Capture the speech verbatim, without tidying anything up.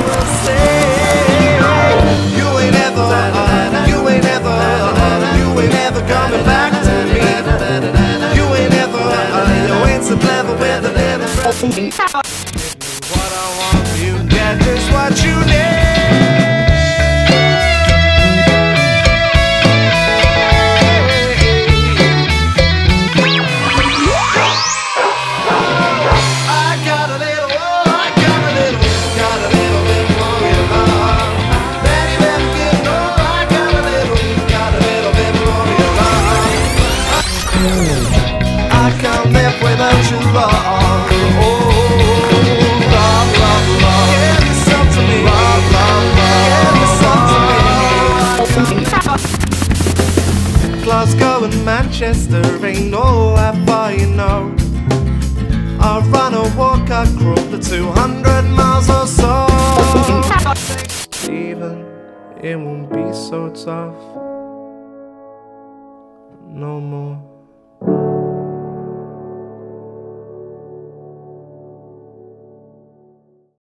will say, you ain't ever, you ain't ever, you ain't ever coming back to me. You ain't ever, you ain't so clever with a little breath. What I want you get is what you need. Without your love, oh, love, love, love, give yourself to me, love, love, love, give yourself to me. Glasgow and Manchester ain't all that far, you know. I run or walk, I crawl the two hundred miles or so. Even it won't be so tough.